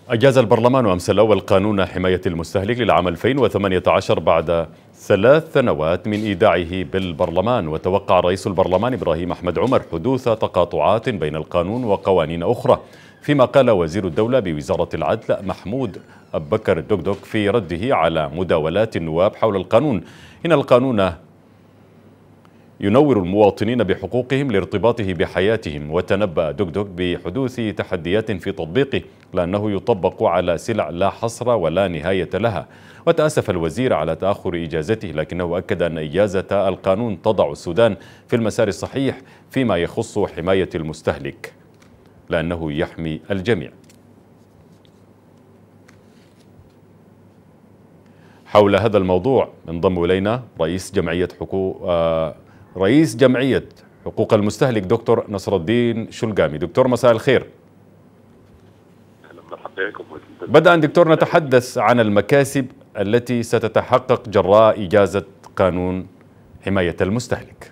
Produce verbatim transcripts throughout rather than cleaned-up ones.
أجاز البرلمان أمس الأول قانون حماية المستهلك للعام ألفين وثمانية عشر بعد ثلاث سنوات من إيداعه بالبرلمان. وتوقع رئيس البرلمان إبراهيم أحمد عمر حدوث تقاطعات بين القانون وقوانين أخرى، فيما قال وزير الدولة بوزارة العدل محمود أبو-بكر الدكدك في رده على مداولات النواب حول القانون إن القانون ينور المواطنين بحقوقهم لارتباطه بحياتهم. وتنبأ دكدك بحدوث تحديات في تطبيقه لأنه يطبق على سلع لا حصر ولا نهاية لها. وتأسف الوزير على تأخر إجازته، لكنه أكد أن إجازة القانون تضع السودان في المسار الصحيح فيما يخص حماية المستهلك لأنه يحمي الجميع. حول هذا الموضوع انضم إلينا رئيس جمعية حقوق آه رئيس جمعية حقوق المستهلك دكتور نصر الدين شلقامي. دكتور مساء الخير. بدءا دكتور نتحدث عن المكاسب التي ستتحقق جراء إجازة قانون حماية المستهلك.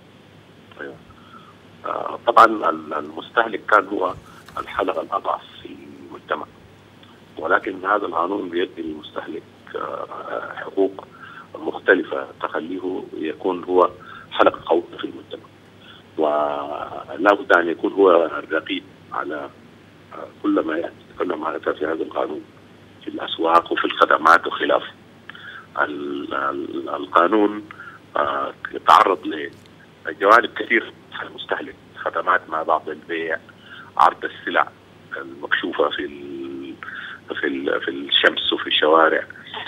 طبعا المستهلك كان هو الحلقة الأضعف في المجتمع، ولكن هذا القانون بيدي للمستهلك حقوق مختلفة تخليه يكون هو حلقة قوية في المجتمع، ولا بد أن يكون هو الرقيب على كل ما يأتي كل ما أتى في هذا القانون في الأسواق وفي الخدمات وخلافه. القانون يتعرض لجوانب كثير على المستهلك، خدمات ما بعد البيع، عرض السلع المكشوفة في في في الشمس وفي الشوارع،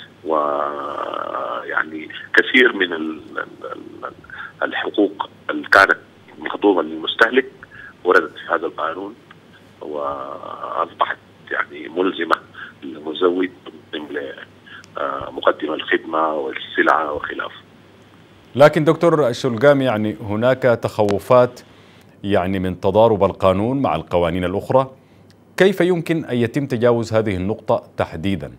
ويعني كثير من الحقوق اللي كانت مخضوضة للمستهلك وردت في هذا القانون وأصبحت يعني ملزمة للمزود مقدم الخدمة والسلعة وخلافه. لكن دكتور شلقامي يعني هناك تخوفات يعني من تضارب القانون مع القوانين الأخرى، كيف يمكن أن يتم تجاوز هذه النقطة تحديدا؟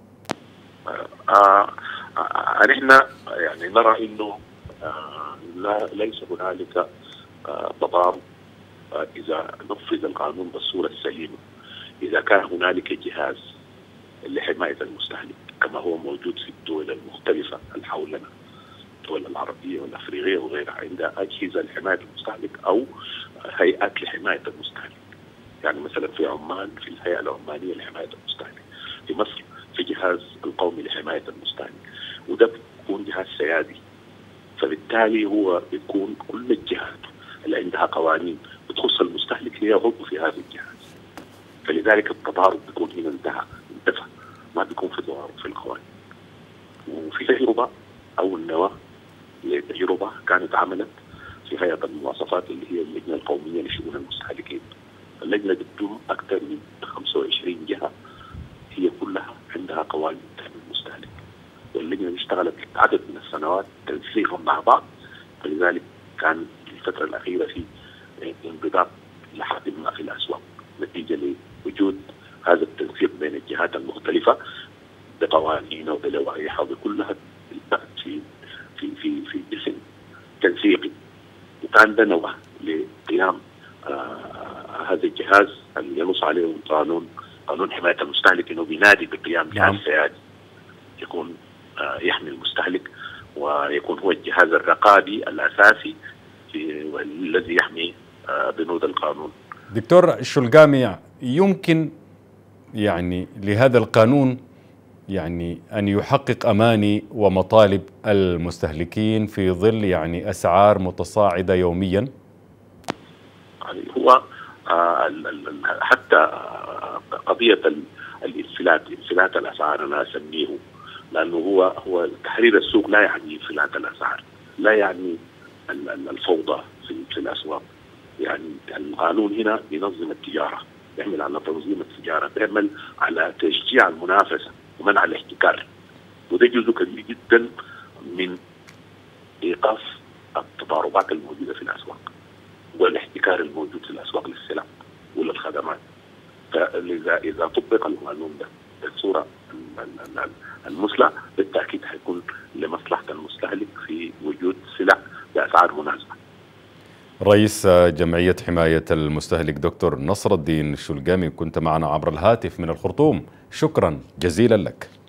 آه آه نحن يعني نرى انه آه لا ليس هنالك آه تضارب آه اذا نفذ القانون بالصوره السليمه، اذا كان هنالك جهاز لحمايه المستهلك كما هو موجود في الدول المختلفه اللي حولنا، الدول العربيه والافريقيه وغيرها، عندها اجهزه لحمايه المستهلك او هيئات لحمايه المستهلك. يعني مثلا في عمان في الهيئه العمانيه لحمايه المستهلك، في مصر في جهاز القومي لحماية المستهلك، وده بيكون جهاز سيادي، فبالتالي هو بيكون كل الجهات اللي عندها قوانين بتخص المستهلك هي عضو في هذا الجهاز، فلذلك التضارب بيكون هنا انتهى انتفى، ما بيكون في تضارب في القوانين. وفي تجربة أو النواة لتجربة كانت عملت في هيئة المواصفات اللي هي اللجنة القومية لشؤون المستهلكين. اللجنة بتضم أكثر من خمسة وعشرين جهة هي كلها عندها قوانين تحمي المستهلك، واللجنه اشتغلت عدد من السنوات تنسيقهم مع بعض، فلذلك كان في الفتره الاخيره في انضباط لحد ما في الاسواق نتيجه لوجود هذا التنسيق بين الجهات المختلفه بقوانين وبلوائح وبكلها في في في في جسم تنسيقي، وكان ده نوع لقيام آه هذا الجهاز اللي ينص عليه القانون قانون حماية المستهلك انه بينادي بقيام جهاز سيادي يكون آه يحمي المستهلك ويكون هو الجهاز الرقابي الاساسي في والذي يحمي آه بنود القانون. دكتور شلقامي، يمكن يعني لهذا القانون يعني ان يحقق اماني ومطالب المستهلكين في ظل يعني اسعار متصاعدة يوميا؟ يعني هو آه حتى قضية الانفلات، انفلات الأسعار أنا أسميه، لأنه هو هو تحرير السوق لا يعني انفلات الأسعار، لا يعني الفوضى في, في الأسواق. يعني القانون هنا ينظم التجارة، يعمل على تنظيم التجارة، يعمل على تشجيع المنافسة ومنع الاحتكار، وده جزء كبير جدا من إيقاف التضاربات الموجودة في الأسواق والاحتكار الموجود في الأسواق للسلع وللخدمات. فإذا إذا طبق القانون ده بالصورة المثلى بالتأكيد حيكون لمصلحة المستهلك في وجود سلع بأسعار مناسبة. رئيس جمعية حماية المستهلك دكتور نصر الدين الشلقامي كنت معنا عبر الهاتف من الخرطوم، شكرا جزيلا لك.